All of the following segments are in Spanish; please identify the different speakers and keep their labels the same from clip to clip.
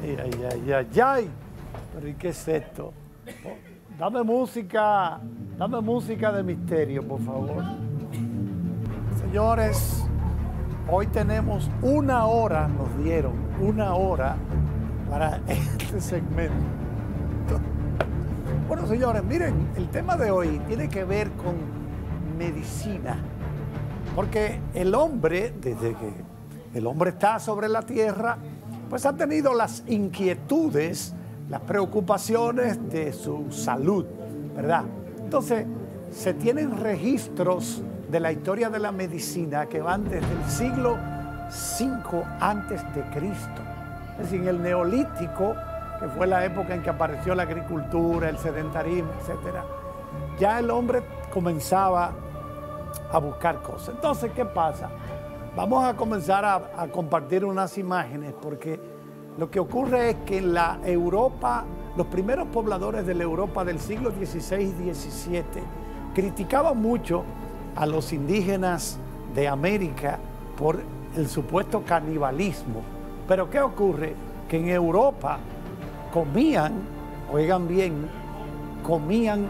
Speaker 1: Ay, ay, ay, ay, ay. Pero ¿y qué es esto? Oh, dame música de misterio, por favor. Señores, hoy tenemos 1 hora, nos dieron 1 hora para este segmento. Bueno, señores, miren, el tema de hoy tiene que ver con medicina. Porque el hombre, desde que el hombre está sobre la tierra, pues ha tenido las inquietudes, las preocupaciones de su salud, ¿verdad? Entonces, se tienen registros de la historia de la medicina que van desde el siglo V antes de Cristo. Es decir, en el Neolítico, que fue la época en que apareció la agricultura, el sedentarismo, etc., ya el hombre comenzaba a buscar cosas. Entonces, ¿qué pasa? Vamos a comenzar a compartir unas imágenes, porque lo que ocurre es que en la Europa, los primeros pobladores de la Europa del siglo XVI y XVII criticaban mucho a los indígenas de América por el supuesto canibalismo. Pero ¿qué ocurre? Que en Europa comían, oigan bien, comían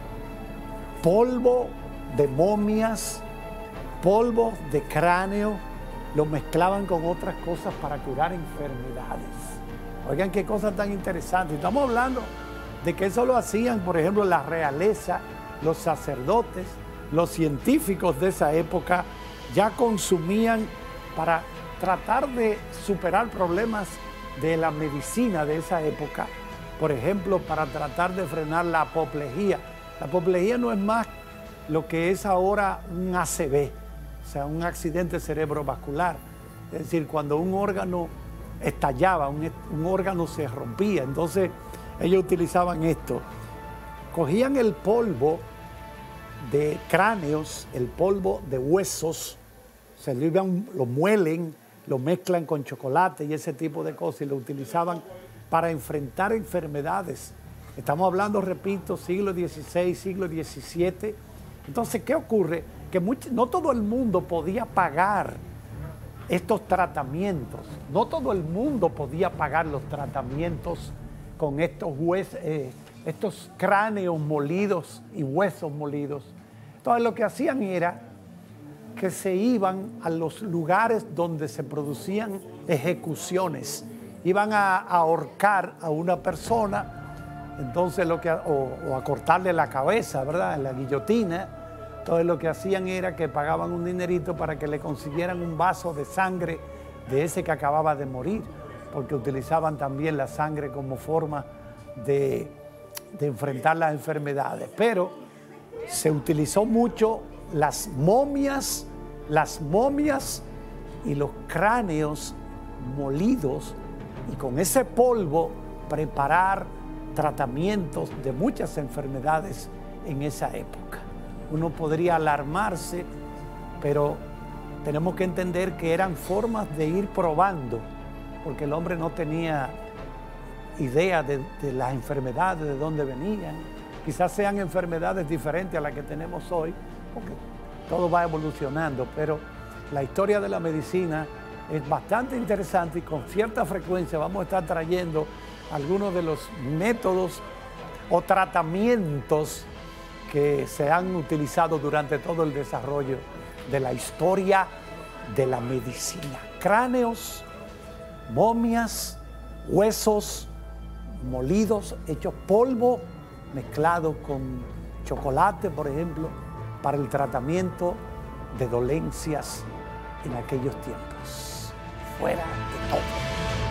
Speaker 1: polvo de momias, polvo de cráneo, lo mezclaban con otras cosas para curar enfermedades. Oigan qué cosa tan interesante. Estamos hablando de que eso lo hacían, por ejemplo, la realeza, los sacerdotes, los científicos de esa época ya consumían para tratar de superar problemas de la medicina de esa época. Por ejemplo, para tratar de frenar la apoplejía. La apoplejía no es más lo que es ahora un ACV, o sea, un accidente cerebrovascular. Es decir, cuando un órgano estallaba, un órgano se rompía. Entonces, ellos utilizaban esto. Cogían el polvo de cráneos, el polvo de huesos, lo muelen, lo mezclan con chocolate y ese tipo de cosas, y lo utilizaban para enfrentar enfermedades. Estamos hablando, repito, siglo XVI, siglo XVII. Entonces, ¿qué ocurre? Que no todo el mundo podía pagar estos tratamientos. No todo el mundo podía pagar los tratamientos con estos cráneos molidos y huesos molidos. Entonces, lo que hacían era que se iban a los lugares donde se producían ejecuciones. Iban a ahorcar a una persona, entonces o a cortarle la cabeza, ¿verdad?, en la guillotina. Entonces lo que hacían era que pagaban un dinerito para que le consiguieran un vaso de sangre de ese que acababa de morir, porque utilizaban también la sangre como forma de enfrentar las enfermedades. Pero se utilizó mucho las momias y los cráneos molidos, y con ese polvo preparar tratamientos de muchas enfermedades en esa época. Uno podría alarmarse, pero tenemos que entender que eran formas de ir probando, porque el hombre no tenía idea de las enfermedades, de dónde venían. Quizás sean enfermedades diferentes a las que tenemos hoy, porque todo va evolucionando, pero la historia de la medicina es bastante interesante, y con cierta frecuencia vamos a estar trayendo algunos de los métodos o tratamientos que se han utilizado durante todo el desarrollo de la historia de la medicina. Cráneos, momias, huesos molidos, hechos polvo, mezclado con chocolate, por ejemplo, para el tratamiento de dolencias en aquellos tiempos. Fuera de todo.